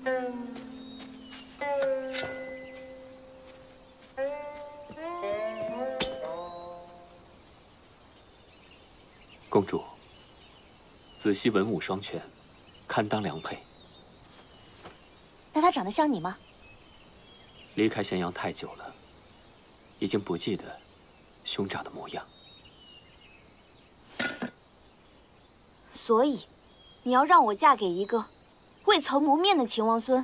公主，子熙文武双全，堪当良配。 那他长得像你吗？ 离开咸阳太久了，已经不记得兄长的模样。 所以，你要让我嫁给一个未曾谋面的秦王孙？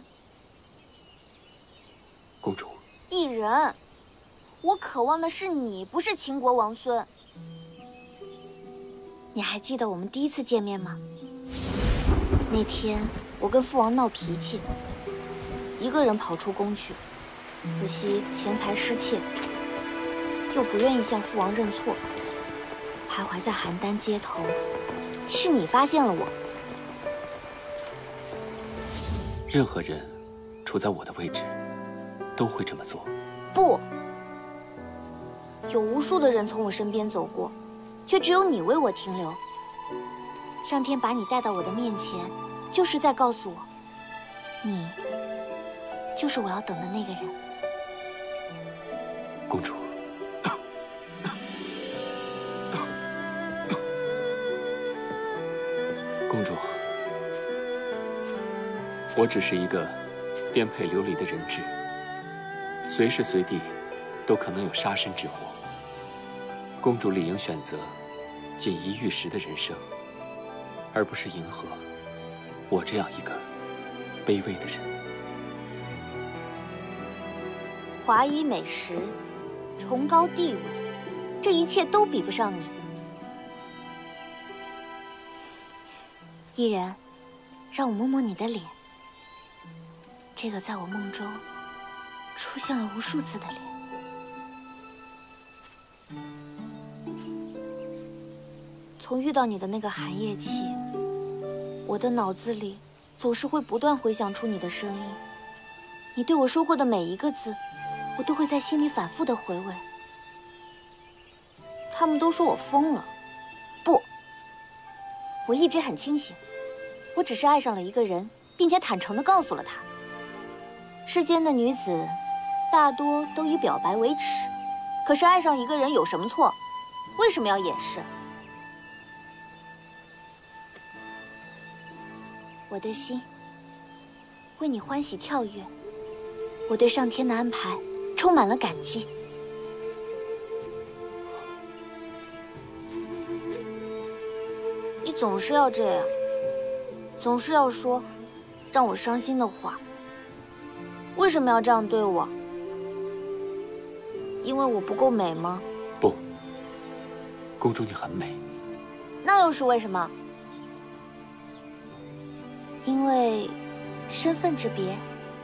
公主， 异人，我渴望的是你，不是秦国王孙。你还记得我们第一次见面吗？那天我跟父王闹脾气，一个人跑出宫去，可惜钱财失窃，又不愿意向父王认错，徘徊在邯郸街头。是你发现了我。 任何人处在我的位置，都会这么做。 不，有无数的人从我身边走过。却只有你为我停留。上天把你带到我的面前，就是在告诉我，你就是我要等的那个人。 公主，公主，我只是一个颠沛流离的人质，随时随地都可能有杀身之祸。公主理应选择锦衣玉食的人生，而不是迎合我这样一个卑微的人。 华衣美食，崇高地位，这一切都比不上你。伊人，让我摸摸你的脸，这个在我梦中出现了无数次的脸。从遇到你的那个寒夜起，我的脑子里总是会不断回想出你的声音。你对我说过的每一个字，我都会在心里反复的回味。他们都说我疯了，不，我一直很清醒。我只是爱上了一个人，并且坦诚地告诉了他。世间的女子大多都以表白为耻，可是爱上一个人有什么错？为什么要掩饰？我的心为你欢喜跳跃，我对上天的安排充满了感激。你总是要这样，总是要说让我伤心的话。为什么要这样对我？因为我不够美吗？ 不，公主你很美。 那又是为什么？因为身份之别。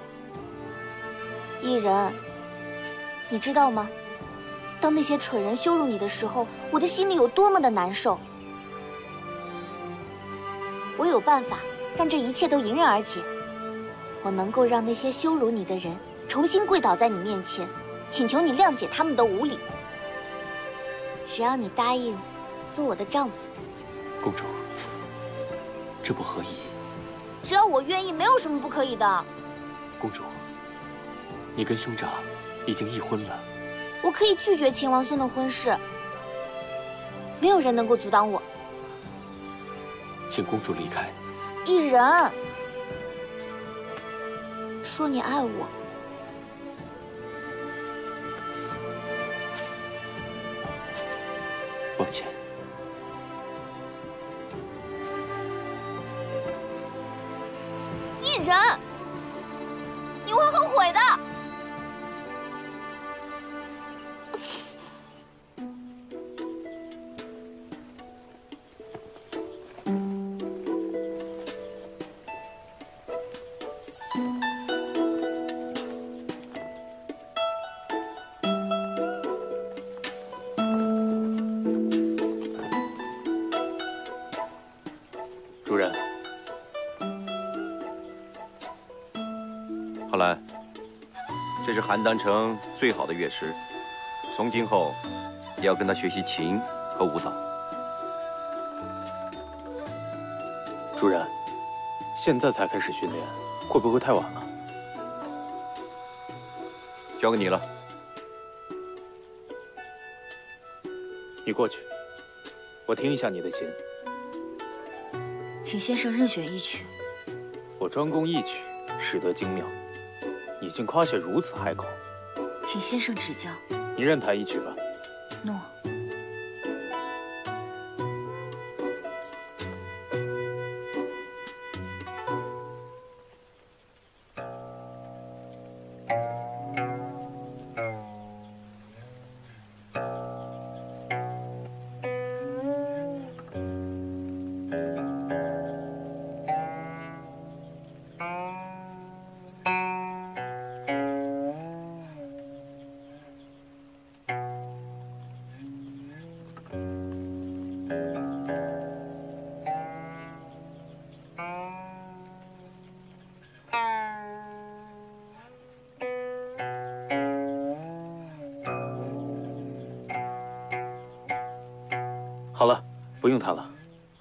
伊人，你知道吗？当那些蠢人羞辱你的时候，我的心里有多么的难受。我有办法让这一切都迎刃而解。我能够让那些羞辱你的人重新跪倒在你面前，请求你谅解他们的无礼。只要你答应做我的丈夫。 公主，这不合宜。 只要我愿意，没有什么不可以的。 公主，你跟兄长已经议婚了。 我可以拒绝秦王孙的婚事，没有人能够阻挡我。 请公主离开。 伊人，说你爱我， 抱歉。 伊人，你会后悔的。 主人，浩然，这是邯郸城最好的乐师，从今后也要跟他学习琴和舞蹈。 主人，现在才开始训练， 会不会太晚了？ 交给你了。 你过去，我听一下你的琴。 请先生任选一曲。 我专攻一曲，使得精妙。你竟夸下如此海口， 请先生指教。 你任弹一曲吧。 诺。 好了，不用弹了。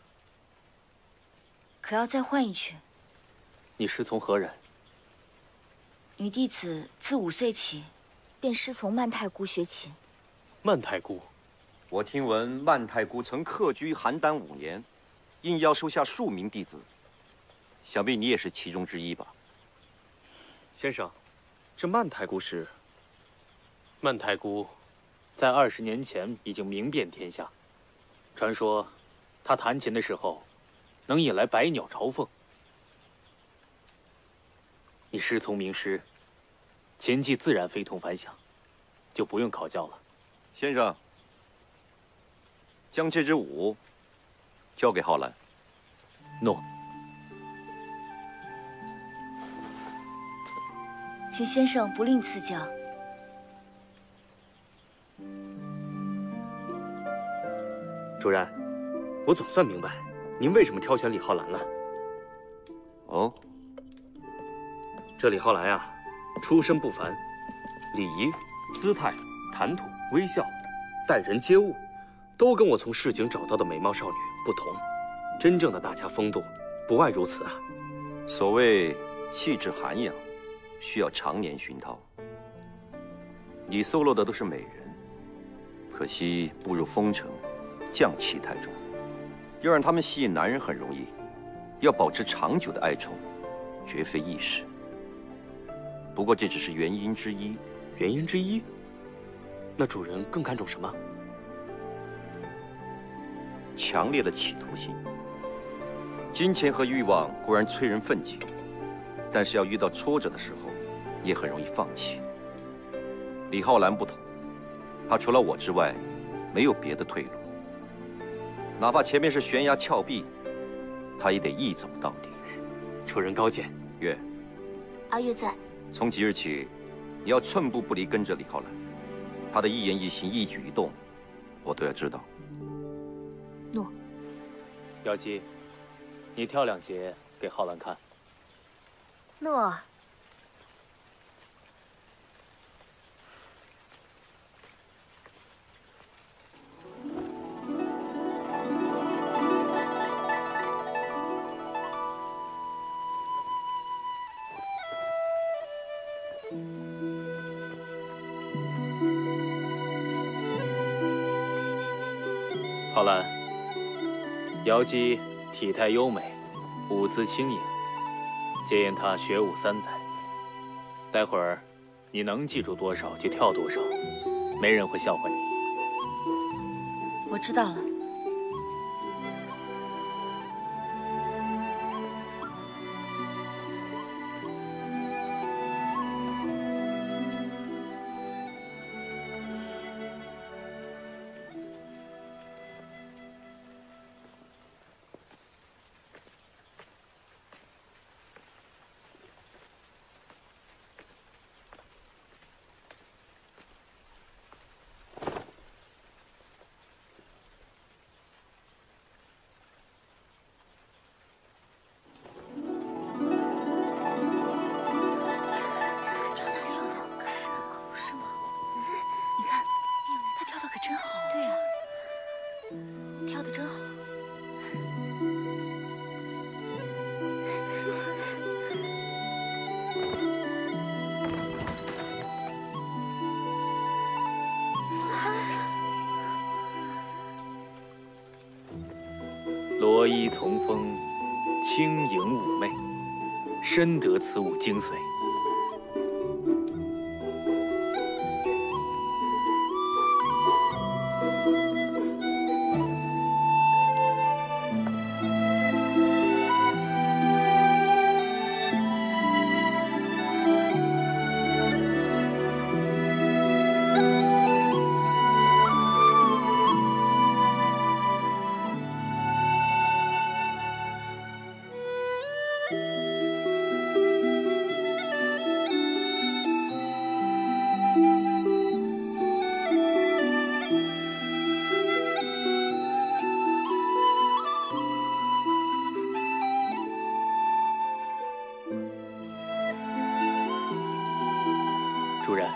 可要再换一曲。 你师从何人？ 女弟子自5岁起，便师从曼太姑学琴。 曼太姑， 我听闻曼太姑曾客居邯郸5年，应邀收下数名弟子，想必你也是其中之一吧？ 先生，这曼太姑是？曼太姑，在20年前已经名遍天下。传说，她弹琴的时候，能引来百鸟朝凤。你师从名师，琴技自然非同凡响，就不用考教了。 先生，将这支舞交给浩然。 诺。 请先生不吝赐教。 主人，我总算明白您为什么挑选李浩然了。 哦， 这李浩然啊，出身不凡，礼仪、姿态、谈吐、微笑、待人接物，都跟我从市井找到的美貌少女不同。真正的大家风度，不外如此啊。 所谓气质涵养，需要常年熏陶。你搜罗的都是美人，可惜步入风尘，匠气太重。要让他们吸引男人很容易，要保持长久的爱宠，绝非易事。不过这只是原因之一。 原因之一？那主人更看重什么？ 强烈的企图心。金钱和欲望固然催人奋进，但是要遇到挫折的时候，也很容易放弃。李浩然不同，他除了我之外，没有别的退路。哪怕前面是悬崖峭壁，他也得一走到底。 主人高见。 月， 阿月在。 从即日起，你要寸步不离跟着李浩然，他的一言一行、一举一动，我都要知道。 诺。 瑶姬，你跳2节给浩然看。 诺。 浩然，瑶姬体态优美，舞姿轻盈，皆因她学舞3载。待会儿你能记住多少就跳多少，没人会笑话你。 我知道了。 衣从风，轻盈妩媚，深得此舞精髓。主人，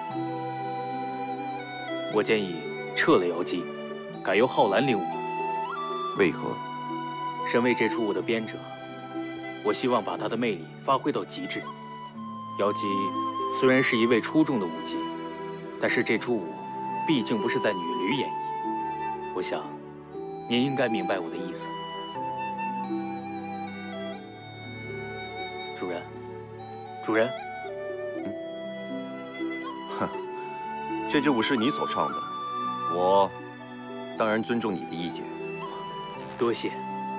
我建议撤了瑶姬，改由浩然领舞。 为何？ 身为这出舞的编者，我希望把她的魅力发挥到极致。瑶姬虽然是一位出众的舞姬，但是这出舞毕竟不是在女驴演绎。我想，您应该明白我的意思。主人，主人。 这支舞是你所创的，我当然尊重你的意见。 多谢。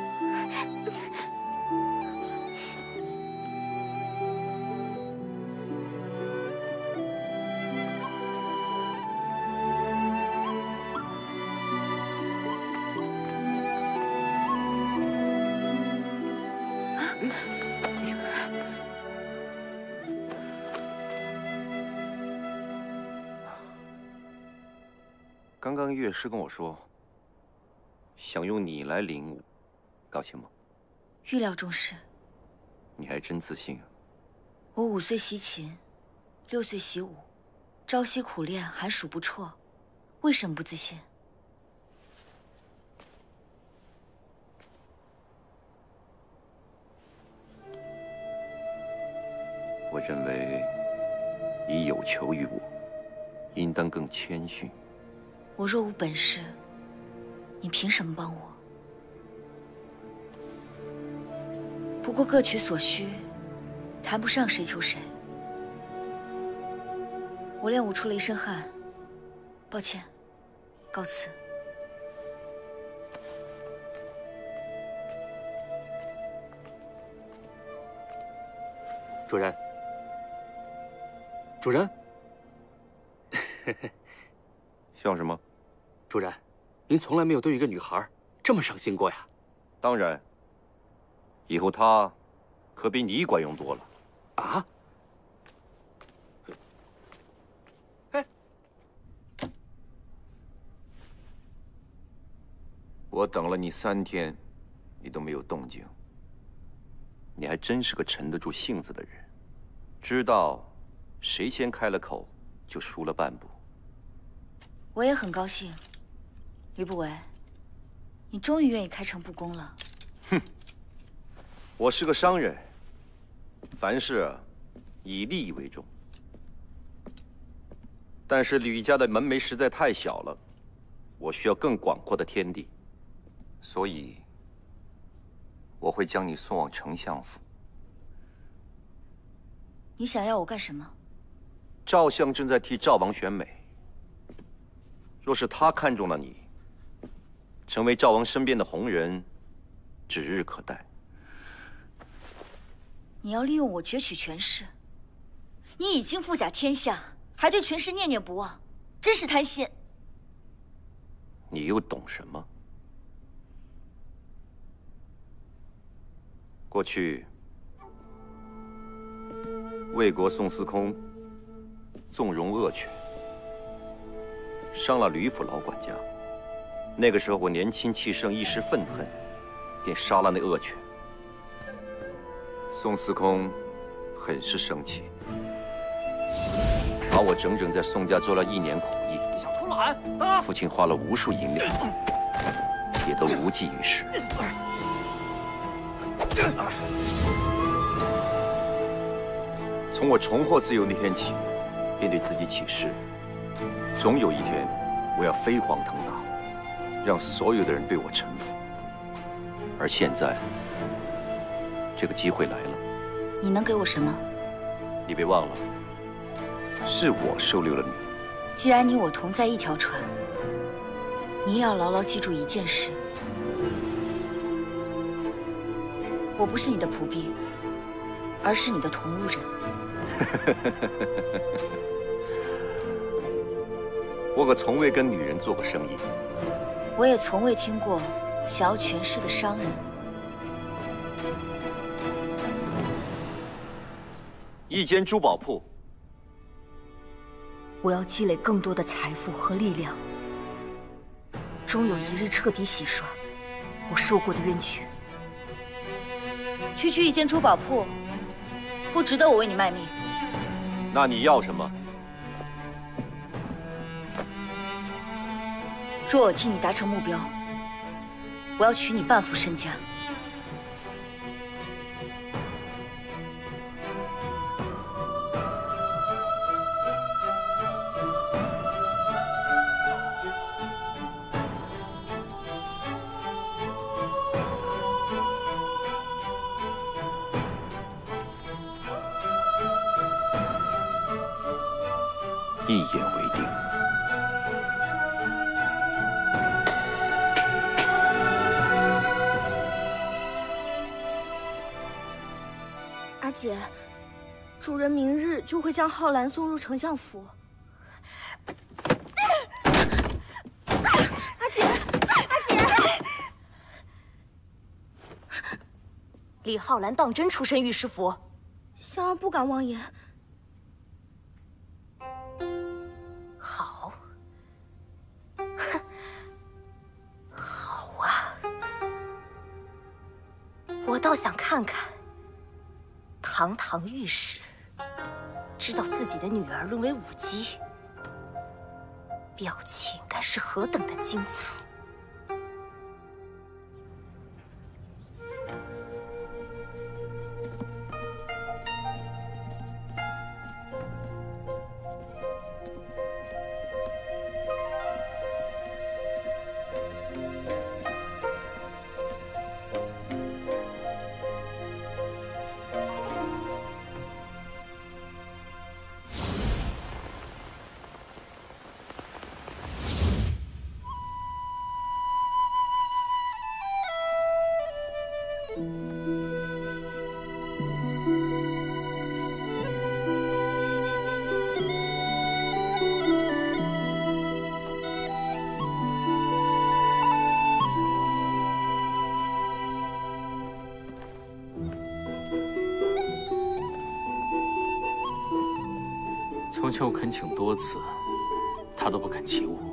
刚刚乐师跟我说，想用你来领舞，高兴吗？ 预料中事。 你还真自信啊！ 我5岁习琴，6岁习舞，朝夕苦练，寒暑不辍，为什么不自信？ 我认为，你有求于我，应当更谦逊。 我若无本事，你凭什么帮我？不过各取所需，谈不上谁求谁。我练舞出了一身汗，抱歉，告辞。 主人，主人。 笑什么？ 主人，您从来没有对一个女孩这么上心过呀。 当然，以后她可比你管用多了。 啊？哎， 我等了你3天，你都没有动静。你还真是个沉得住性子的人，知道谁先开了口，就输了半步。 我也很高兴，吕不韦，你终于愿意开诚布公了。 哼，我是个商人，凡事以利益为重。但是吕家的门楣实在太小了，我需要更广阔的天地，所以我会将你送往丞相府。 你想要我干什么？ 赵相正在替赵王选美。 若是他看中了你，成为赵王身边的红人，指日可待。 你要利用我攫取权势？你已经富甲天下，还对权势念念不忘，真是贪心。 你又懂什么？过去，魏国宋司空纵容恶犬。 伤了吕府老管家，那个时候我年轻气盛，一时愤恨，便杀了那恶犬。宋司空很是生气，把我整整在宋家做了1年苦役。 你想偷懒啊？ 父亲花了无数银两，也都无济于事。从我重获自由那天起，便对自己起誓。 总有一天，我要飞黄腾达，让所有的人对我臣服。 而现在，这个机会来了。 你能给我什么？ 你别忘了，是我收留了你。 既然你我同在一条船，你也要牢牢记住一件事：我不是你的仆婢，而是你的同路人。 我可从未跟女人做过生意。 我也从未听过想要权势的商人。 一间珠宝铺。 我要积累更多的财富和力量，终有一日彻底洗刷我受过的冤屈。 区区一间珠宝铺，不值得我为你卖命。 那你要什么？ 若我替你达成目标，我要取你半副身家。 一言为定。 阿姐，主人明日就会将浩然送入丞相府。阿姐， 李浩然当真出身御史府？ 香儿不敢妄言。 好，好啊！我倒想看看，堂堂御史知道自己的女儿沦为舞姬，表情该是何等的精彩。 从前我恳请多次，他都不肯起舞。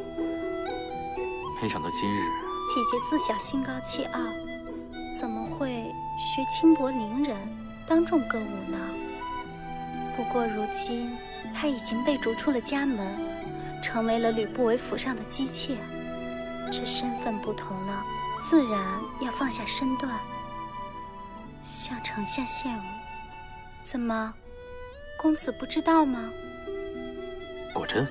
没想到今日， 姐姐自小心高气傲，怎么会学轻薄伶人，当众歌舞呢？不过如今她已经被逐出了家门，成为了吕不韦府上的姬妾，这身份不同了，自然要放下身段，向丞相献舞。怎么，公子不知道吗？ 果真？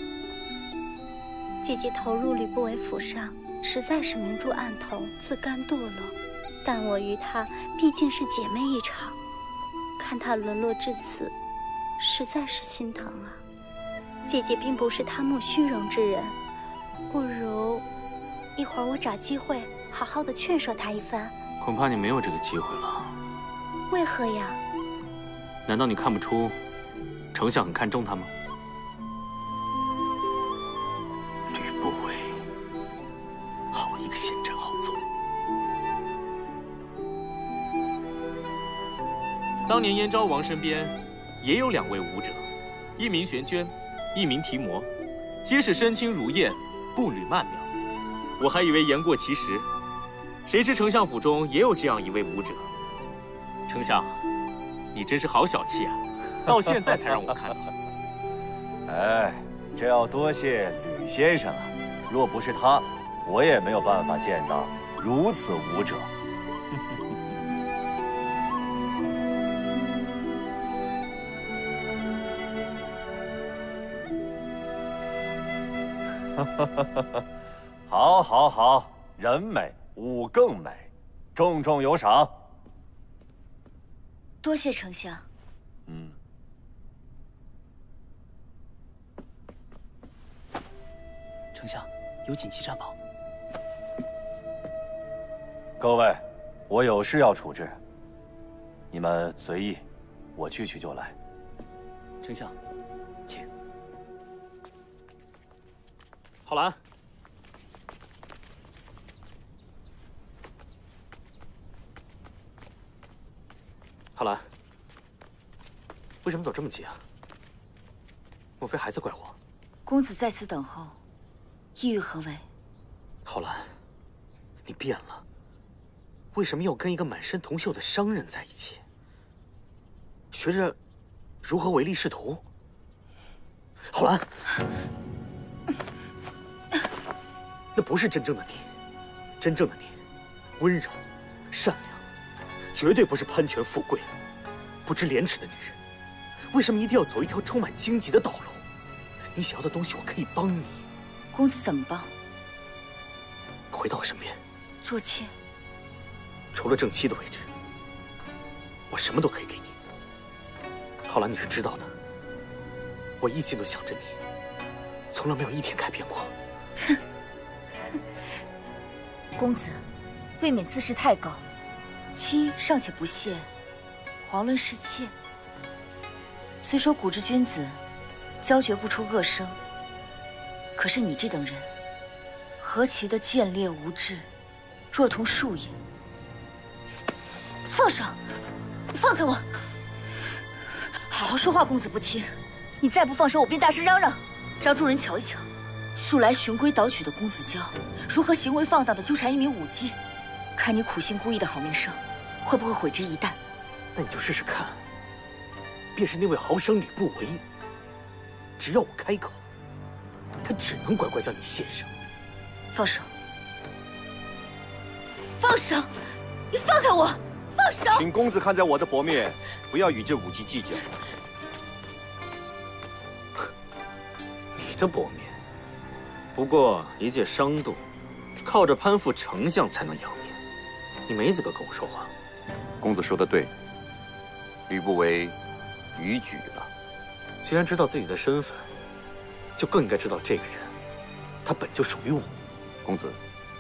姐姐投入吕不韦府上，实在是明珠暗投，自甘堕落。但我与她毕竟是姐妹一场，看她沦落至此，实在是心疼啊。姐姐并不是贪慕虚荣之人，不如一会儿我找机会好好的劝说她一番。 恐怕你没有这个机会了。 为何呀？ 难道你看不出，丞相很看重他吗？吕不韦，好一个贤臣好宗。 当年燕昭王身边也有2位武者，一名玄娟，一名提摩，皆是身轻如燕，步履曼妙。我还以为言过其实，谁知丞相府中也有这样一位武者。丞相，你真是好小气啊！到现在才让我看到。 哎，这要多谢吕先生啊！若不是他，我也没有办法见到如此武者。好，好，好，人美武更美。 重重有赏。 多谢丞相。 丞相，有紧急战报。 各位，我有事要处置，你们随意，我去就来。 丞相，请。 浩然，浩然，为什么走这么急啊？莫非还在怪我？ 公子在此等候，意欲何为？ 浩然，你变了。为什么要跟一个满身铜锈的商人在一起？学着如何唯利是图？浩然，那不是真正的你，真正的你，温柔、善良，绝对不是攀权富贵、不知廉耻的女人。为什么一定要走一条充满荆棘的道路？你想要的东西，我可以帮你。 公子怎么帮？ 回到我身边， 做妾。 除了正妻的位置，我什么都可以给你。浩然，你是知道的，我一心都想着你，从来没有一天改变过。 哼，公子未免自视太高。妻尚且不屑，遑论是妾。虽说古之君子交绝不出恶声，可是你这等人，何其的贱劣无知，若同树也。放手！你放开我！好好说话，公子不听。你再不放手，我便大声嚷嚷，让众人瞧一瞧，素来循规蹈矩的公子娇，如何行为放荡的纠缠一名舞姬。看你苦心孤诣的好名声，会不会毁之一旦？ 那你就试试看。便是那位豪商吕不韦，只要我开口，他只能乖乖叫你先生。 放手！放手！你放开我！放手！ 请公子看在我的薄面，不要与这舞姬计较。 你的薄面，不过一介商渡，靠着攀附丞相才能养面，你没资格跟我说话。 公子说的对，吕不韦逾矩了。 既然知道自己的身份，就更应该知道这个人，他本就属于我。 公子，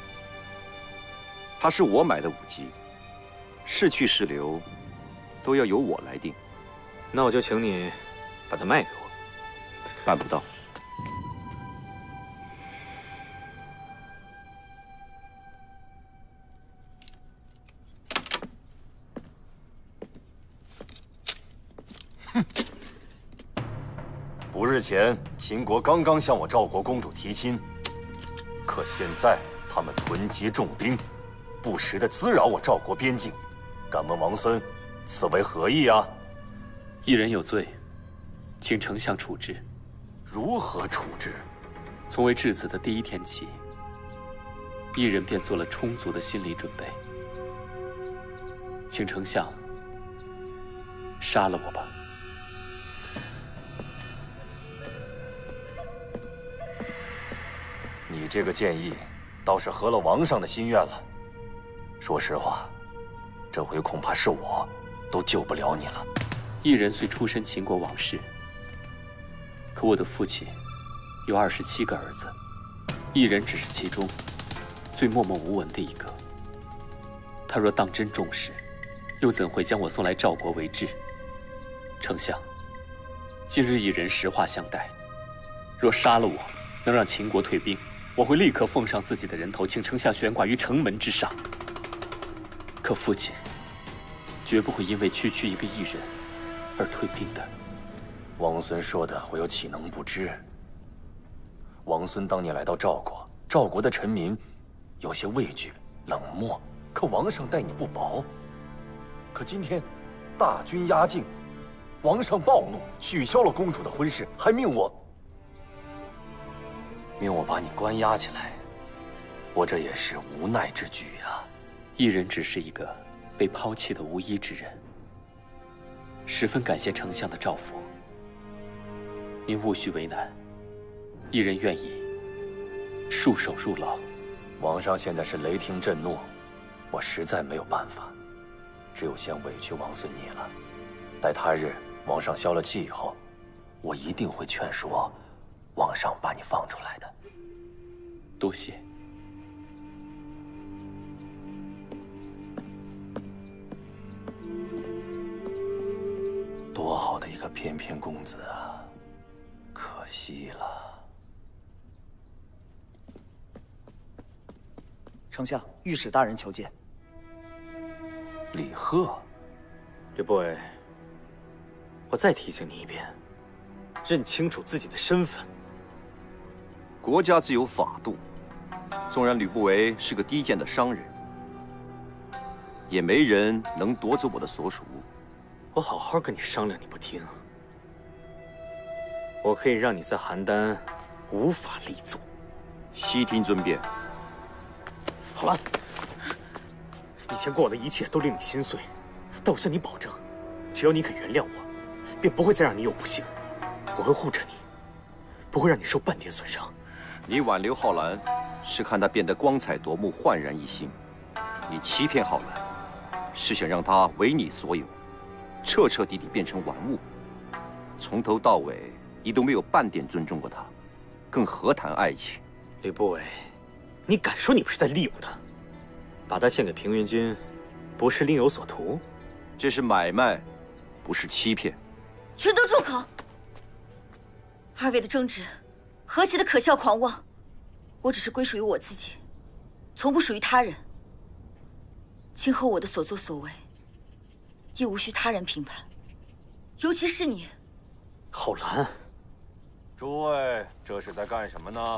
他是我买的舞姬，是去是留，都要由我来定。 那我就请你把它卖给我。 办不到。 哼！不日前，秦国刚刚向我赵国公主提亲，可现在他们囤积重兵，不时地滋扰我赵国边境。敢问王孙，此为何意啊？ 一人有罪，请丞相处置。 如何处置？ 从为质子的第一天起，一人便做了充足的心理准备。请丞相杀了我吧。 你这个建议倒是合了王上的心愿了。说实话，这回恐怕是我都救不了你了。 一人虽出身秦国王室，可我的父亲有27个儿子，一人只是其中最默默无闻的一个。他若当真重视，又怎会将我送来赵国为质？丞相，今日一人实话相待，若杀了我，能让秦国退兵，我会立刻奉上自己的人头，请丞相悬挂于城门之上。可父亲绝不会因为区区一个异人而退兵的。 王孙说的，我又岂能不知？王孙当年来到赵国，赵国的臣民有些畏惧、冷漠，可王上待你不薄。可今天大军压境，王上暴怒，取消了公主的婚事，还命我把你关押起来。我这也是无奈之举啊。 一人只是一个被抛弃的无依之人，十分感谢丞相的照拂。您勿需为难，一人愿意束手入牢。 王上现在是雷霆震怒， 我实在没有办法，只有先委屈王孙你了。待他日王上消了气以后，我一定会劝说王上把你放出来的。 多谢。 多好的一个翩翩公子啊，可惜了。 丞相，御史大人求见。 李贺， 吕不韦，我再提醒你一遍，认清楚自己的身份。 国家自有法度，纵然吕不韦是个低贱的商人，也没人能夺走我的所属物。 我好好跟你商量，你不听。我可以让你在邯郸无法立足。 悉听尊便。 好了，以前过往的一切都令你心碎，但我向你保证，只要你肯原谅我，便不会再让你有不幸。我会护着你，不会让你受半点损伤。 你挽留浩然，是看他变得光彩夺目、焕然一新；你欺骗浩然，是想让他为你所有，彻彻底底变成玩物。从头到尾，你都没有半点尊重过他，更何谈爱情？ 吕不韦，你敢说你不是在利用他？把他献给平原君，不是另有所图？ 这是买卖，不是欺骗。 全都住口！二位的争执，何其的可笑狂妄！我只是归属于我自己，从不属于他人。今后我的所作所为，亦无需他人评判，尤其是你。 浩然， 诸位这是在干什么呢？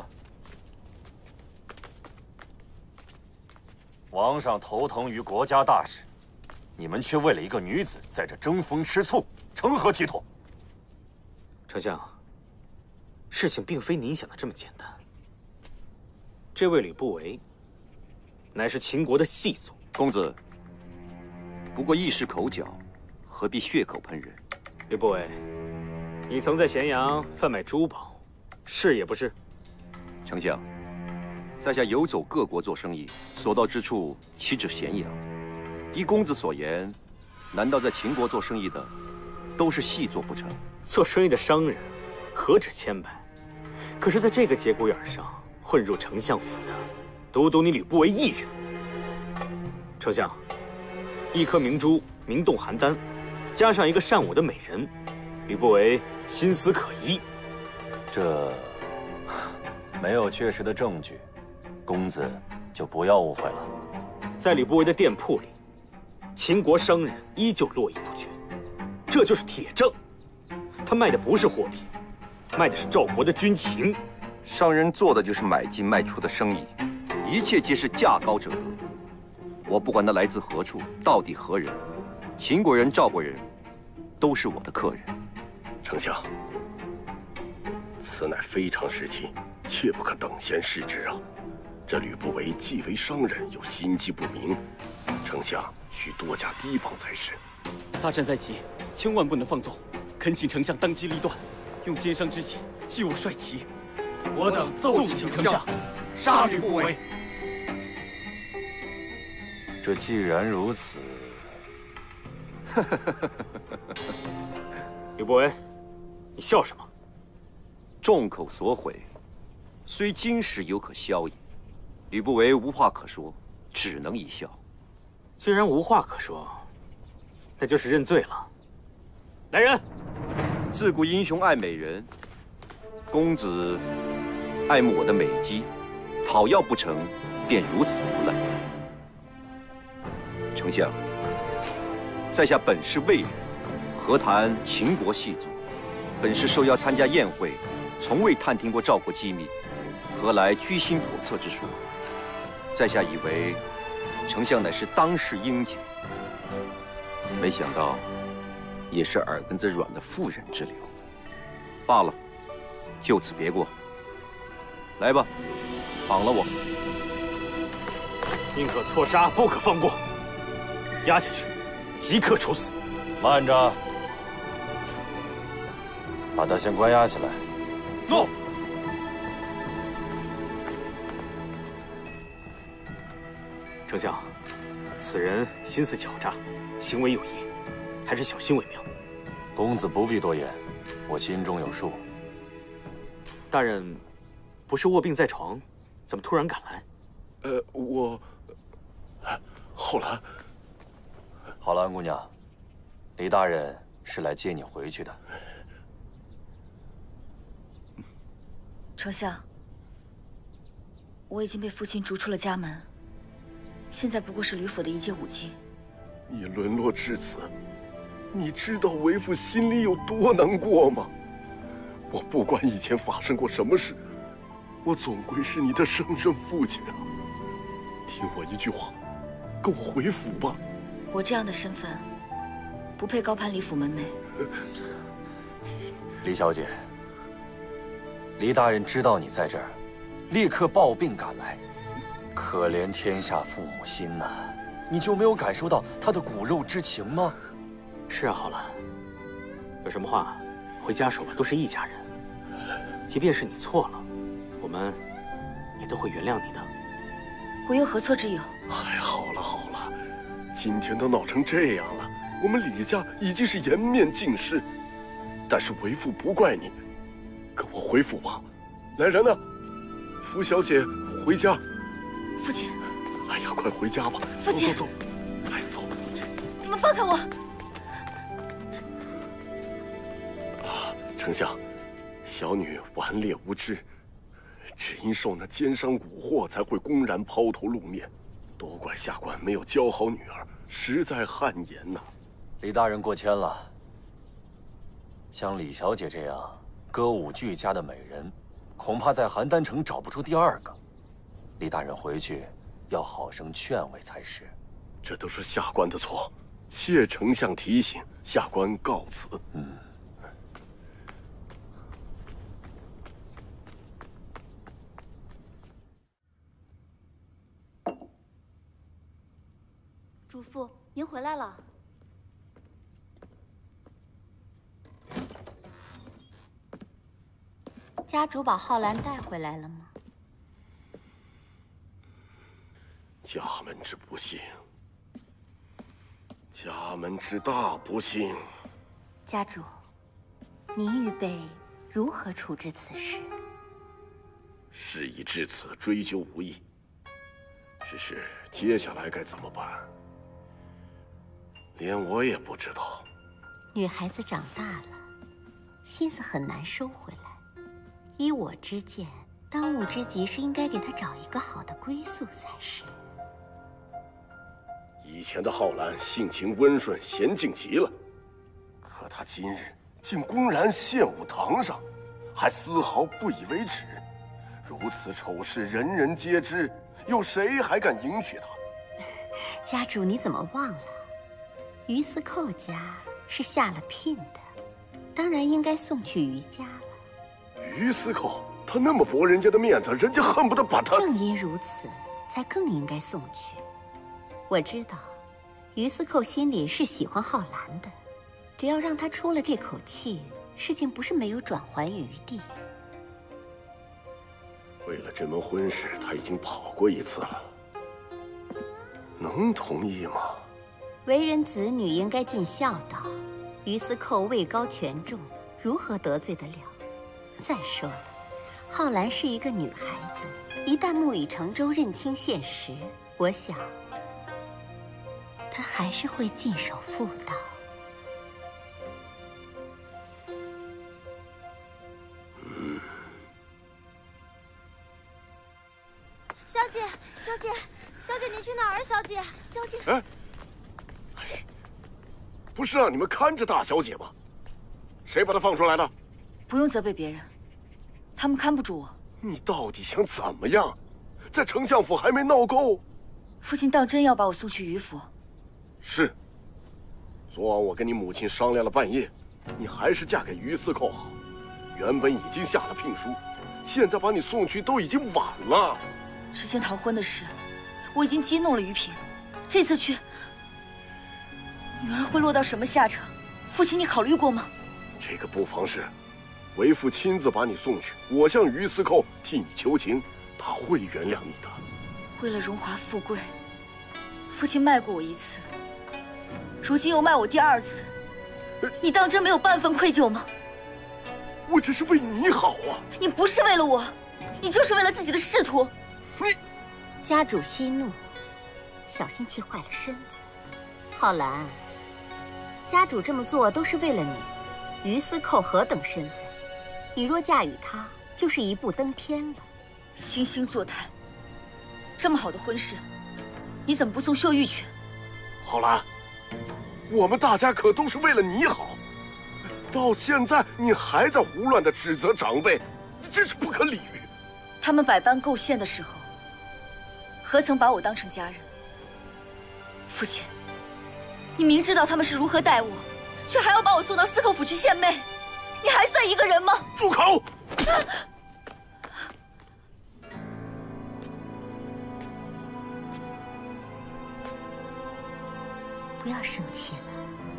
王上头疼于国家大事，你们却为了一个女子在这争风吃醋，成何体统？ 丞相，事情并非您想的这么简单。这位吕不韦，乃是秦国的细作。 公子，不过一时口角，何必血口喷人？ 吕不韦，你曾在咸阳贩卖珠宝，是也不是？ 丞相，在下游走各国做生意，所到之处岂止咸阳？依公子所言，难道在秦国做生意的都是细作不成？ 做生意的商人何止千百，可是在这个节骨眼上混入丞相府的，独独你吕不韦一人。丞相，一颗明珠名动邯郸，加上一个善舞的美人，吕不韦心思可疑。 这没有确实的证据，公子就不要误会了。 在吕不韦的店铺里，秦国商人依旧络绎不绝，这就是铁证。他卖的不是货币，卖的是赵国的军情。 商人做的就是买进卖出的生意，一切皆是价高者得。我不管他来自何处，到底何人，秦国人、赵国人，都是我的客人。 丞相，此乃非常时期，切不可等闲视之啊！这吕不韦既为商人，又心机不明，丞相需多加提防才是。 大战在即，千万不能放纵，恳请丞相当机立断，用奸商之血击我帅旗。我等奏请丞相杀吕不韦。 这既然如此， 吕不韦，你笑什么？ 众口所毁，虽今时犹可消也。吕不韦无话可说，只能一笑。 既然无话可说，那就是认罪了。来人！ 自古英雄爱美人，公子爱慕我的美姬，讨要不成，便如此无赖。丞相，在下本是魏人，何谈秦国细作？本是受邀参加宴会，从未探听过赵国机密，何来居心叵测之说？在下以为丞相乃是当世英杰，没想到也是耳根子软的妇人之流。罢了，就此别过。来吧，绑了我！ 宁可错杀，不可放过。押下去，即刻处死。 慢着，把他先关押起来。 诺。丞相， 此人心思狡诈，行为有异，还是小心为妙。 公子不必多言，我心中有数。 大人，不是卧病在床，怎么突然赶来？ 浩然， 好了，安姑娘，李大人是来接你回去的。 丞相，我已经被父亲逐出了家门，现在不过是吕府的一介舞姬。 你沦落至此，你知道为父心里有多难过吗？我不管以前发生过什么事，我总归是你的生身父亲啊！听我一句话，跟我回府吧。 我这样的身份，不配高攀李府门楣。 李小姐，李大人知道你在这儿，立刻抱病赶来。可怜天下父母心呐，你就没有感受到他的骨肉之情吗？ 是啊，浩然，有什么话回家说吧，都是一家人。即便是你错了，我们也都会原谅你的。 我又何错之有？ 哎，好了，今天都闹成这样了，我们李家已经是颜面尽失。但是为父不怪你，跟我回府吧。来人呐，福小姐回家。 父亲， 哎呀，快回家吧！ 父亲， 走，哎呀，走！ 你们放开我！ 啊，丞相，小女顽劣无知，只因受那奸商蛊惑，才会公然抛头露面。都怪下官没有教好女儿，实在汗颜呐。 李大人过谦了。像李小姐这样歌舞俱佳的美人，恐怕在邯郸城找不出第二个。李大人回去要好生劝慰才是。 这都是下官的错，谢丞相提醒，下官告辞。 主父，您回来了。家主把浩然带回来了吗？ 家门之不幸，家门之大不幸。 家主，您预备如何处置此事？ 事已至此，追究无益。只是接下来该怎么办，连我也不知道。 女孩子长大了，心思很难收回来。依我之见，当务之急是应该给她找一个好的归宿才是。 以前的浩然性情温顺，娴静极了，可他今日竟公然献舞堂上，还丝毫不以为耻。如此丑事，人人皆知，有谁还敢迎娶她？ 家主，你怎么忘了，于司寇家是下了聘的，当然应该送去于家了。 于司寇，他那么驳人家的面子，人家恨不得把他…… 正因如此，才更应该送去。我知道，于司寇心里是喜欢浩然的，只要让他出了这口气，事情不是没有转圜余地。 为了这门婚事，他已经跑过一次了，能同意吗？ 为人子女应该尽孝道，于司寇位高权重，如何得罪得了？再说了，浩然是一个女孩子，一旦木已成舟，认清现实，我想她还是会尽守妇道。 小姐，小姐，小姐，你去哪儿？小姐，小姐。 哎，不是让你们看着大小姐吗？谁把她放出来的？ 不用责备别人，他们看不住我。 你到底想怎么样？在丞相府还没闹够？ 父亲当真要把我送去于府？ 是。昨晚我跟你母亲商量了半夜，你还是嫁给于司寇好。原本已经下了聘书，现在把你送去都已经晚了。 之前逃婚的事，我已经激怒了于平，这次去，女儿会落到什么下场？父亲，你考虑过吗？ 这个不妨事。为父亲自把你送去，我向于司寇替你求情，他会原谅你的。 为了荣华富贵， 父亲卖过我一次，如今又卖我第2次，你当真没有半分愧疚吗？ 我这是为你好啊！ 你不是为了我，你就是为了自己的仕途。 家主息怒，小心气坏了身子。浩然，家主这么做都是为了你。于司寇何等身份？你若嫁与他，就是一步登天了。 惺惺作态，这么好的婚事，你怎么不送秀玉去？ 浩然，我们大家可都是为了你好，到现在你还在胡乱的指责长辈，真是不可理喻。 他们百般构陷的时候，何曾把我当成家人？父亲，你明知道他们是如何待我，却还要把我送到司寇府去献媚，你还算一个人吗？ 住口！ 不要生气了，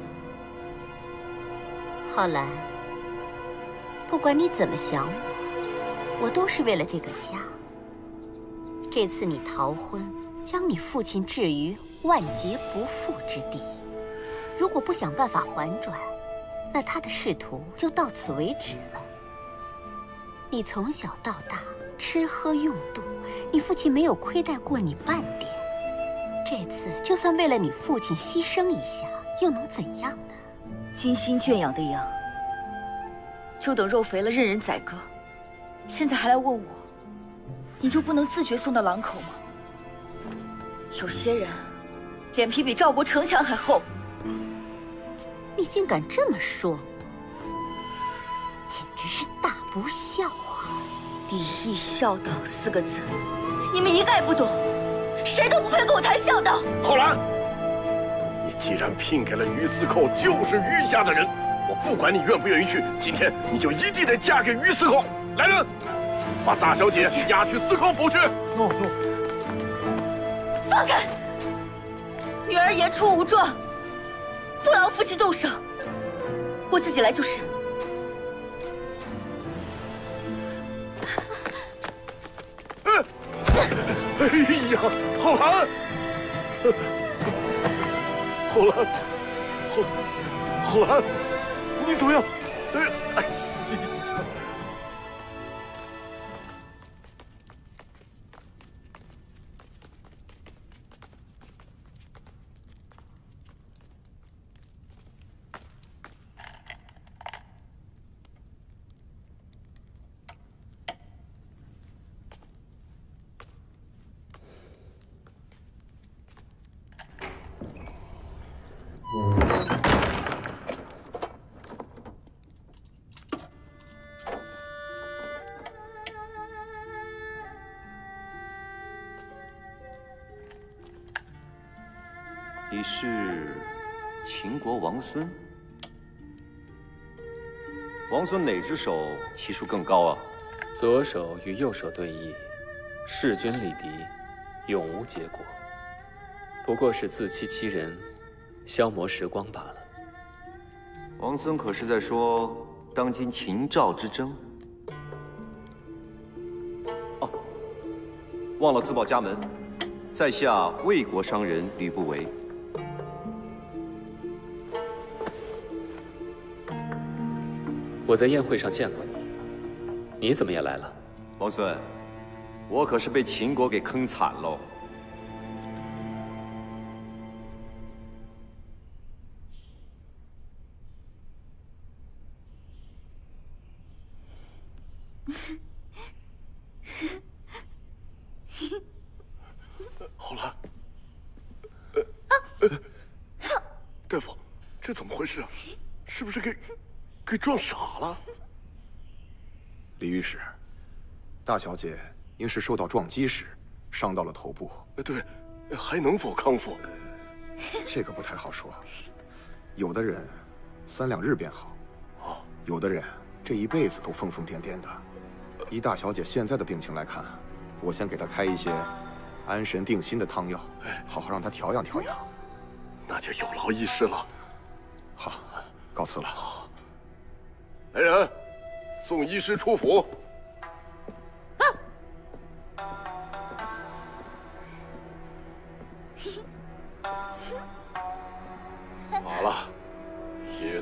浩然。不管你怎么想我都是为了这个家。这次你逃婚，将你父亲置于万劫不复之地。如果不想办法还转，那他的仕途就到此为止了。你从小到大吃喝用度，你父亲没有亏待过你半点。这次就算为了你父亲牺牲一下，又能怎样呢？ 精心圈养的羊，就等肉肥了任人宰割。现在还来问我，你就不能自觉送到狼口吗？有些人脸皮比赵国城墙还厚。 你竟敢这么说我，简直是大不孝啊！ 礼义孝道4个字，你们一概不懂，谁都不配跟我谈孝道。 浩然，你既然聘给了于司寇，就是于家的人，我不管你愿不愿意去，今天你就一定得嫁给于司寇。来人，把大小姐押去司寇府去。 诺。放开！女儿言出无状，不劳父亲动手，我自己来就是。 哎呀，浩然，浩然，你怎么样？哎呀！ 你是秦国王孙？王孙哪只手棋术更高啊？ 左手与右手对弈，势均力敌，永无结果。不过是自欺欺人，消磨时光罢了。 王孙可是在说当今秦赵之争？哦，忘了自报家门，在下魏国商人吕不韦。 我在宴会上见过你，你怎么也来了？ 王孙，我可是被秦国给坑惨喽。 浩然，大夫，这怎么回事啊？是不是给撞傻了？ 李御史，大小姐应是受到撞击时伤到了头部。 对，还能否康复？ 这个不太好说。有的人3两日便好，有的人这一辈子都疯疯癫癫的。依大小姐现在的病情来看，我先给她开一些安神定心的汤药，好好让她调养调养。 那就有劳医师了。 好，告辞了。 来人，送医师出府。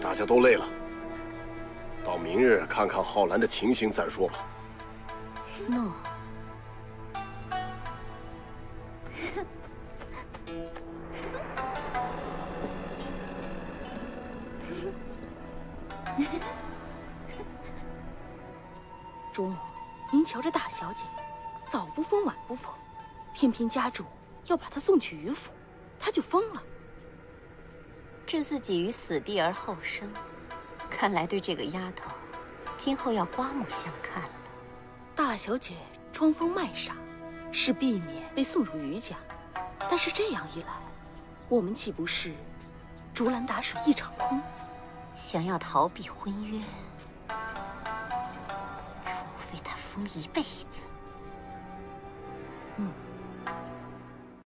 大家都累了，到明日看看浩然的情形再说吧。 诺。主母，您瞧这大小姐，早不疯晚不疯，偏偏家主要把她送去余府，她就疯了。 置自己于死地而后生，看来对这个丫头，今后要刮目相看了。 大小姐装疯卖傻，是避免被送入余家，但是这样一来，我们岂不是竹篮打水一场空？ 想要逃避婚约，除非她疯一辈子。